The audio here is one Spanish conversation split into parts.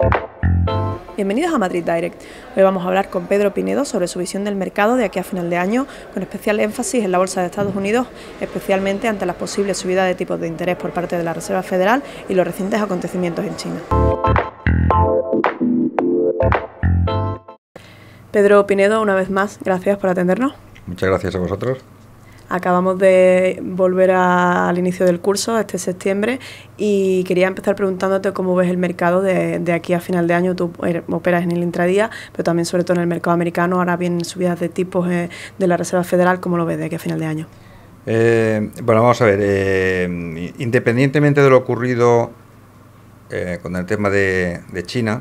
Bienvenidos a Madrid Direct. Hoy vamos a hablar con Pedro Pinedo sobre su visión del mercado de aquí a final de año, con especial énfasis en la bolsa de Estados Unidos, especialmente ante las posibles subidas de tipos de interés por parte de la Reserva Federal y los recientes acontecimientos en China. Pedro Pinedo, una vez más, gracias por atendernos. Muchas gracias a vosotros. Acabamos de volver al inicio del curso, este septiembre, y quería empezar preguntándote cómo ves el mercado de aquí a final de año. Tú operas en el intradía, pero también sobre todo en el mercado americano. Ahora vienen subidas de tipos de la Reserva Federal. ¿Cómo lo ves de aquí a final de año? Bueno, vamos a ver. Independientemente de lo ocurrido con el tema de China,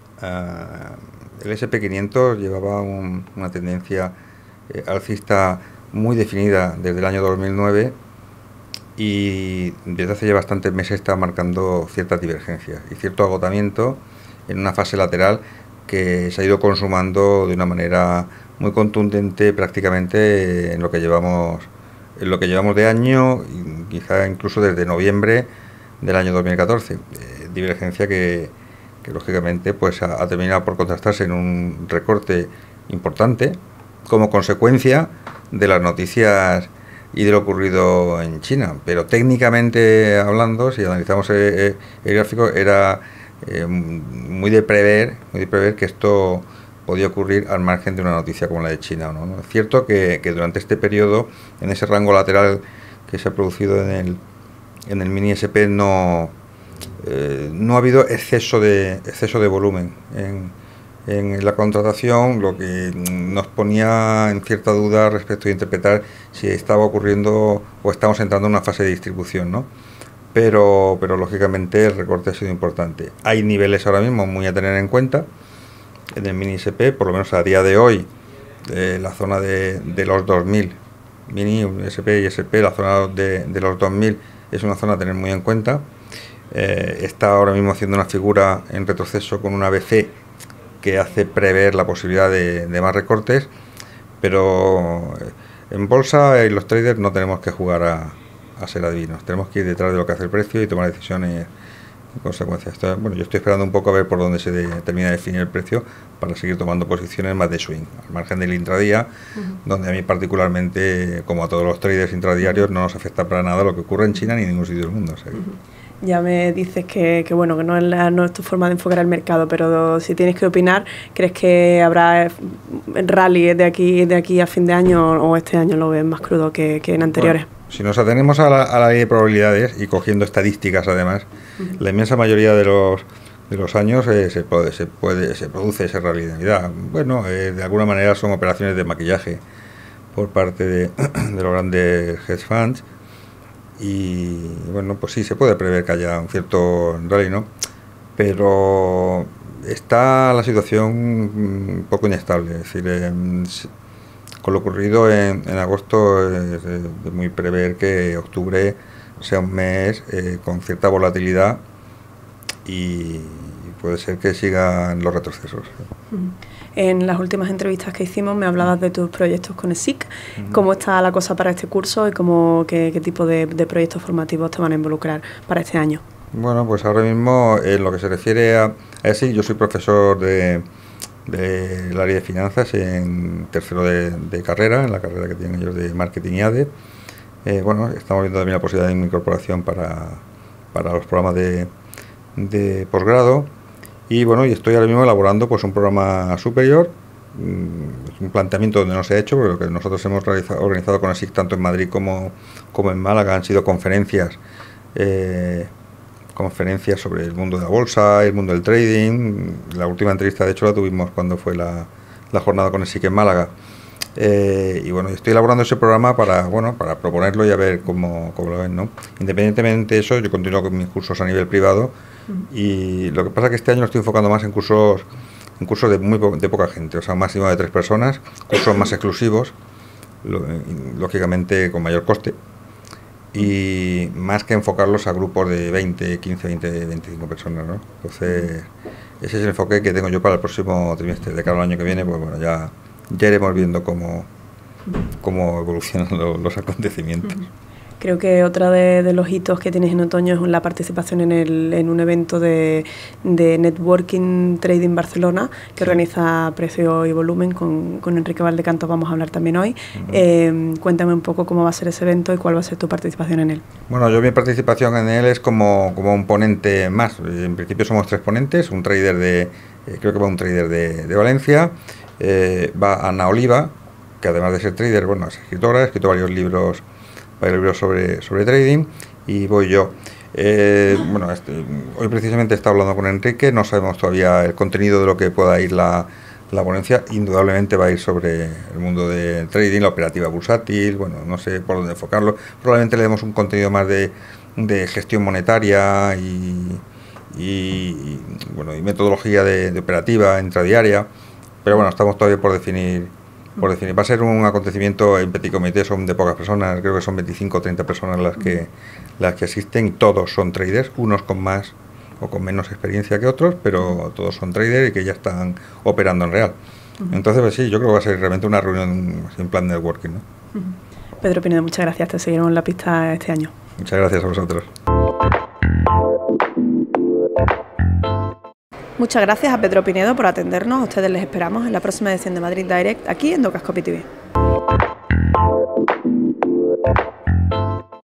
el S&P 500 llevaba una tendencia alcista muy definida desde el año 2009 y desde hace ya bastantes meses está marcando ciertas divergencias y cierto agotamiento en una fase lateral que se ha ido consumando de una manera muy contundente prácticamente en lo que llevamos de año, y quizá incluso desde noviembre del año 2014, divergencia que lógicamente pues ha terminado por contrastarse en un recorte importante como consecuencia de las noticias y de lo ocurrido en China. Pero técnicamente hablando, si analizamos el gráfico, era muy de prever que esto podía ocurrir al margen de una noticia como la de China, ¿no? Es cierto que durante este periodo, en ese rango lateral que se ha producido en el mini SP, no ha habido exceso de volumen en la contratación, lo que nos ponía en cierta duda respecto de interpretar si estaba ocurriendo o estamos entrando en una fase de distribución, ¿no? Pero lógicamente el recorte ha sido importante. Hay niveles ahora mismo muy a tener en cuenta en el mini SP, por lo menos a día de hoy, la zona de los 2000, mini SP y SP, la zona de los 2000 es una zona a tener muy en cuenta. Está ahora mismo haciendo una figura en retroceso con una BC que hace prever la posibilidad de más recortes, pero en bolsa y los traders no tenemos que jugar a ser adivinos, tenemos que ir detrás de lo que hace el precio y tomar decisiones en consecuencia. Yo estoy esperando un poco a ver por dónde se termina de definir el precio para seguir tomando posiciones más de swing, al margen del intradía, donde a mí particularmente, como a todos los traders intradiarios, no nos afecta para nada lo que ocurre en China ni en ningún sitio del mundo. Ya me dices que bueno, que no es tu forma de enfocar el mercado, pero si tienes que opinar, ¿crees que habrá rally de aquí a fin de año o este año lo ves más crudo que en anteriores? Bueno, si nos atenemos a la ley de probabilidades y cogiendo estadísticas además, la inmensa mayoría de los años se produce ese rally de Navidad. Bueno, de alguna manera son operaciones de maquillaje por parte de los grandes hedge funds. Y bueno, pues sí, se puede prever que haya un cierto rally, ¿no? Pero está la situación un poco inestable, es decir, con lo ocurrido en agosto es muy prever que octubre sea un mes con cierta volatilidad y puede ser que sigan los retrocesos. En las últimas entrevistas que hicimos me hablabas de tus proyectos con ESIC. ¿Cómo está la cosa para este curso y qué tipo de proyectos formativos te van a involucrar para este año? Bueno, pues ahora mismo en lo que se refiere a ESIC, yo soy profesor del área de finanzas en tercero de carrera, en la carrera que tienen ellos de marketing y ADE. Bueno, estamos viendo también la posibilidad de incorporación para los programas de posgrado. Y bueno, y estoy ahora mismo elaborando pues un programa superior, un planteamiento donde no se ha hecho, pero lo que nosotros hemos organizado con ESIC tanto en Madrid como en Málaga han sido conferencias sobre el mundo de la bolsa, el mundo del trading. La última entrevista de hecho la tuvimos cuando fue la jornada con ESIC en Málaga. Y bueno, estoy elaborando ese programa para proponerlo y a ver cómo lo ven, ¿no? Independientemente de eso, yo continúo con mis cursos a nivel privado y lo que pasa es que este año lo estoy enfocando más en cursos de poca gente, o sea, máximo de 3 personas, cursos más exclusivos, lógicamente con mayor coste, y más que enfocarlos a grupos de 20, 15, 20, 25 personas, ¿no? Entonces, ese es el enfoque que tengo yo para el próximo trimestre. De cara al año que viene, pues bueno, ya iremos viendo cómo evolucionan los acontecimientos. Creo que otra de los hitos que tienes en otoño es la participación en un evento de Networking Trading Barcelona, que organiza Precio y Volumen con Enrique Valdecanto. Vamos a hablar también hoy. Cuéntame un poco cómo va a ser ese evento y cuál va a ser tu participación en él. Bueno, mi participación en él es como un ponente más. En principio somos 3 ponentes, un trader creo que va un trader de Valencia, va Ana Oliva, que además de ser trader, bueno, es escritora, ha escrito varios libros sobre trading, y voy yo. Hoy precisamente he estado hablando con Enrique, no sabemos todavía el contenido de lo que pueda ir la ponencia. Indudablemente va a ir sobre el mundo del trading, la operativa bursátil, bueno, no sé por dónde enfocarlo. Probablemente le demos un contenido más de gestión monetaria y metodología de operativa intradiaria, pero bueno, estamos todavía por definir. Va a ser un acontecimiento en petit comité, son de pocas personas, creo que son 25 o 30 personas las que asisten, todos son traders, unos con más o con menos experiencia que otros, pero todos son traders y que ya están operando en real. Entonces, pues sí, yo creo que va a ser realmente una reunión en plan networking, ¿no? Pedro Pinedo, muchas gracias, te seguiremos en la pista este año. Muchas gracias a vosotros. Muchas gracias a Pedro Pinedo por atendernos. A ustedes les esperamos en la próxima edición de Madrid Direct, aquí en Docascopy TV.